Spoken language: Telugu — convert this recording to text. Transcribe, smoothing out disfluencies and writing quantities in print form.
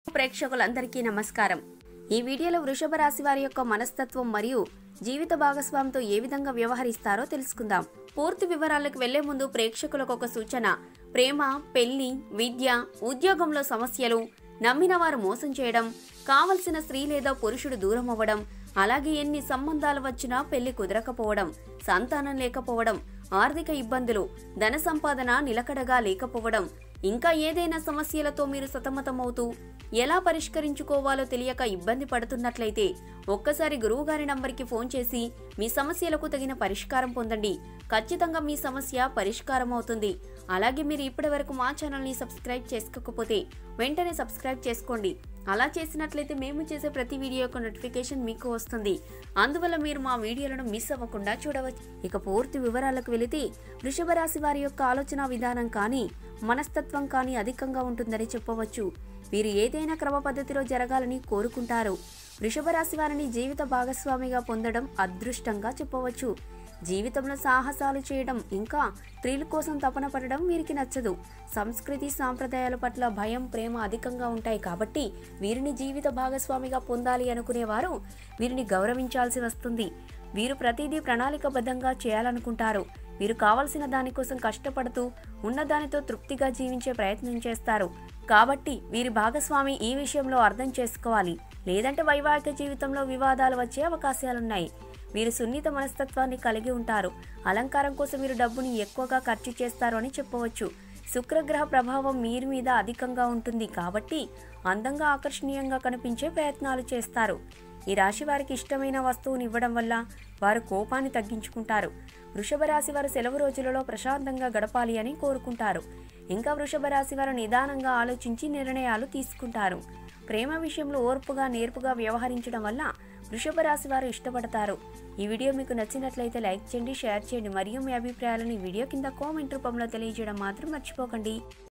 ప్రేక్షకులందరికీ నమస్కారం. ఈ వీడియోలో వృషభ రాశి వారి యొక్క మనస్తత్వం మరియు జీవిత భాగస్వామితో ఏ విధంగా వ్యవహరిస్తారో తెలుసుకుందాం. పూర్తి వివరాలకు వెళ్లే ముందు ప్రేక్షకులకు ఒక సూచన. ప్రేమ, పెళ్లి, విద్య, ఉద్యోగంలో సమస్యలు, నమ్మిన వారు మోసం చేయడం, కావలసిన స్త్రీ లేదా పురుషుడు దూరం అవ్వడం, అలాగే ఎన్ని సంబంధాలు వచ్చినా పెళ్లి కుదరకపోవడం, సంతానం లేకపోవడం, ఆర్థిక ఇబ్బందులు, ధన సంపాదన నిలకడగా లేకపోవడం, ఇంకా ఏదైనా సమస్యలతో మీరు సతమతమవుతూ ఎలా పరిష్కరించుకోవాలో తెలియక ఇబ్బంది పడుతున్నట్లయితే ఒక్కసారి గురువుగారి నంబర్కి ఫోన్ చేసి మీ సమస్యలకు తగిన పరిష్కారం పొందండి. ఖచ్చితంగా మీ సమస్య పరిష్కారం అవుతుంది. అలాగే మీరు ఇప్పటివరకు మా ఛానల్ని సబ్స్క్రైబ్ చేసుకోకపోతే వెంటనే సబ్స్క్రైబ్ చేసుకోండి. అలా చేసినట్లయితే మేము చేసే ప్రతి వీడియో యొక్క నోటిఫికేషన్ మీకు వస్తుంది. అందువల్ల మీరు మా వీడియోలను మిస్ అవ్వకుండా చూడవచ్చు. ఇక పూర్తి వివరాలకు వెళితే వృషభ రాశి వారి యొక్క ఆలోచన విధానం కానీ మనస్తత్వం కానీ అధికంగా ఉంటుందని చెప్పవచ్చు. వీరు ఏదైనా క్రమ పద్ధతిలో జరగాలని కోరుకుంటారు. వృషభ రాశి వారిని జీవిత భాగస్వామిగా పొందడం అదృష్టంగా చెప్పవచ్చు. జీవితంలో సాహసాలు చేయడం ఇంకా స్త్రీల కోసం తపన పడడం వీరికి నచ్చదు. సంస్కృతి సాంప్రదాయాల పట్ల భయం, ప్రేమ అధికంగా ఉంటాయి కాబట్టి వీరిని జీవిత భాగస్వామిగా పొందాలి అనుకునేవారు వీరిని గౌరవించాల్సి వస్తుంది. వీరు ప్రతిదీ ప్రణాళికబద్ధంగా చేయాలనుకుంటారు. వీరు కావలసిన దానికోసం కష్టపడుతూ ఉన్నదానితో తృప్తిగా జీవించే ప్రయత్నం చేస్తారు. కాబట్టి వీరి భాగస్వామి ఈ విషయంలో అర్థం చేసుకోవాలి. లేదంటే వైవాహిక జీవితంలో వివాదాలు వచ్చే అవకాశాలున్నాయి. వీరు సున్నిత మనస్తత్వాన్ని కలిగి ఉంటారు. అలంకారం కోసం వీరు డబ్బుని ఎక్కువగా ఖర్చు చేస్తారు అని చెప్పవచ్చు. శుక్రగ్రహ ప్రభావం వీరి మీద అధికంగా ఉంటుంది కాబట్టి అందంగా ఆకర్షణీయంగా కనిపించే ప్రయత్నాలు చేస్తారు. ఈ రాశి వారికి ఇష్టమైన వస్తువుని ఇవ్వడం వల్ల వారు కోపాన్ని తగ్గించుకుంటారు. వృషభ రాశి వారు సెలవు రోజులలో ప్రశాంతంగా గడపాలి అని కోరుకుంటారు. ఇంకా వృషభ రాశి వారు నిదానంగా ఆలోచించి నిర్ణయాలు తీసుకుంటారు. ప్రేమ విషయంలో ఓర్పుగా, నేర్పుగా వ్యవహరించడం వల్ల వృషభ రాశి వారు ఇష్టపడతారు. ఈ వీడియో మీకు నచ్చినట్లయితే లైక్ చేయండి, షేర్ చేయండి మరియు మీ అభిప్రాయాలను ఈ వీడియో కింద కామెంట్ రూపంలో తెలియజేయడం మాత్రం మర్చిపోకండి.